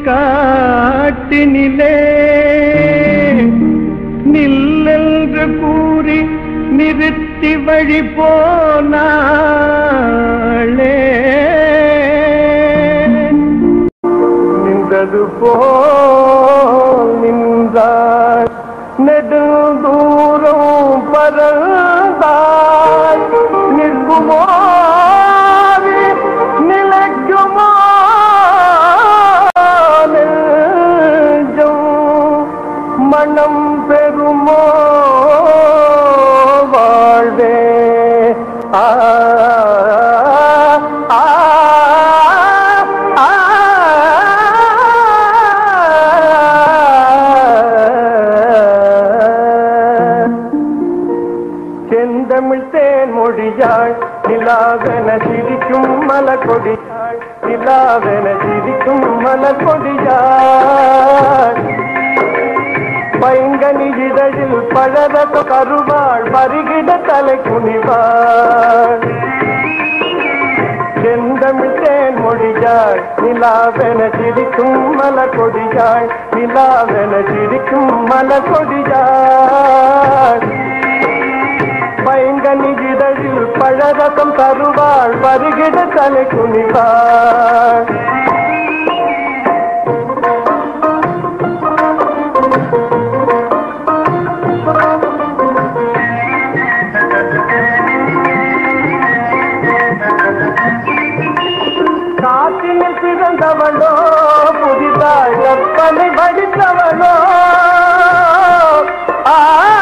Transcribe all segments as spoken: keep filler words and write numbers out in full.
காட்டினிலே நில்லென்று கூறி நிறுத்தி வழி போனாளே. நின்றது போல் நின்றாள் நெடுந்தூரம் பறந்தாள். நிற்குமோ நிலைக்குமோ நெஞ்சம் மனம் பெறுமோ வாழ்வே. ஆ செந்தமிழ் தேன் மொழியாள் நிலாவென சிரிக்கும் மலர்கொடியாள். நிலாவென சிரிக்கும் மலர்கொடியாள். பைங்கனி இதழில் பழரச கருவாள் பருகிட தலை குனிவாள். செந்தமிழ் தேன் மொழியாள் நிலாவென சிரிக்கும் மலர்கொடியாள். நிலாவென சிரிக்கும் மலர்கொடியாள். பைங்கனி இதழில் பழரசம் தருவாள் பருகிட தலை குனிவாள். காற்றினில் பிறந்தவளோ புதிதாய் கற்பனை வடித்தவளோ. ஆ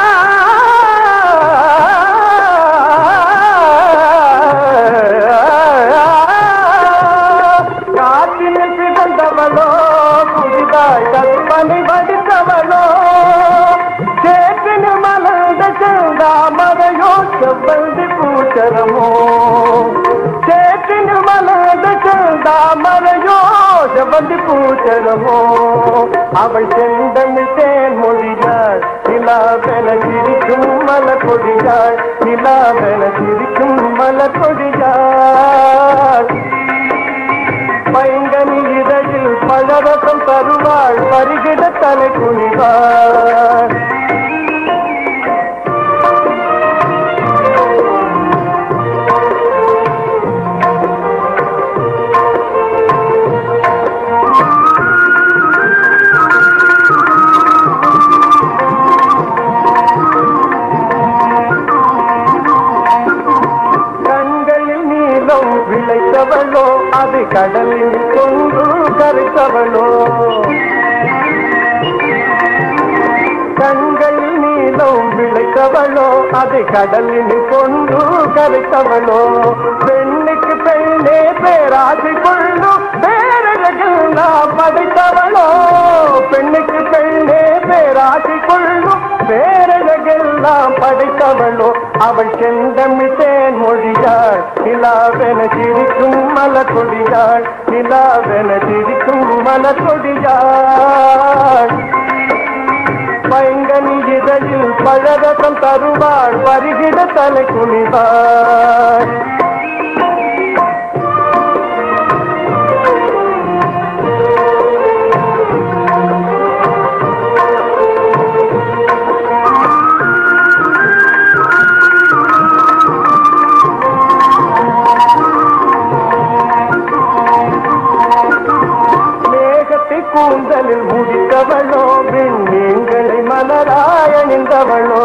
காற்றினில் பிறந்தவளோ புதிதாய் கற்பனை வடித்தவளோ. சேற்றினில் மலர்ந்த செந்தாமரையோ செவ்வந்தி பூச்சரமோ. சேற்றினில் மலர்ந்த செந்தாமரையோ செவ்வந்தி பூச்சரமோ. அவள் செந்தமிழ் தேன் மொழியாள் நிலாவென சிரிக்கும் மலர்கொடியாள். நிலாவென சிரிக்கும் மலர்கொடியாள். பைங்கனி இதழில் பழரசம் தருவாள் பருகிட தலை குனிவாள். விளைத்தவளோ அது கடலில் கொண்டு கரைத்தவளோ. கண்களில் நீளம் விளைத்தவளோ அது கடலில் கொண்டு கரைத்தவளோ. பெண்ணுக்கு பெண்ணே பேராசை கொள்ளும் பேரழகெல்லாம் படைத்தவளோ. பெண்ணுக்கு பெண்ணே பேராசை கொள்ளும் பேரழகெல்லாம் படைத்தவளோ. அவள் செந்தமிழ் தேன் மொழியாள் நிலாவென சிரிக்கும் மலர்கொடியாள். நிலாவென சிரிக்கும் மலர்கொடியாள். பைங்கனி இதழில் பழரசம் தருவாள் பருகிட தலை குனிவாள். கூந்தலில் முடித்தவளோ விண்மீன்களை மலராய் அணிந்தவளோ.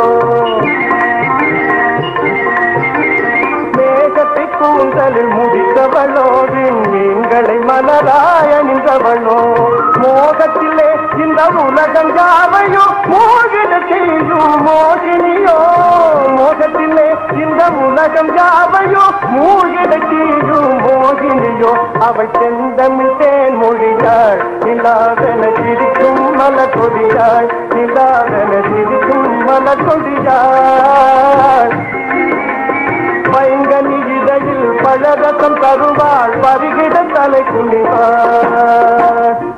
மேகத்தை கூந்தலில் முடித்தவளோ விண்மீன்களை மலராய் அணிந்தவளோ. மோகத்திலே இந்த உலகம் யாவையோ மோகிட செய்யும் மோகினியோ. மோகத்திலே இந்த உலகம் யாவையோ மூழ்கிட செய்யும் மோகினியோ. அவள் செந்தமிழ் தேன் மொழியாள் நிலாவென சிரிக்கும் மலர்கொடியாள். நிலாவென சிரிக்கும் மலர்கொடியாள். பைங்கனி இதழில் பழரசம் தருவாள் பருகிட தலை குனிவாள்.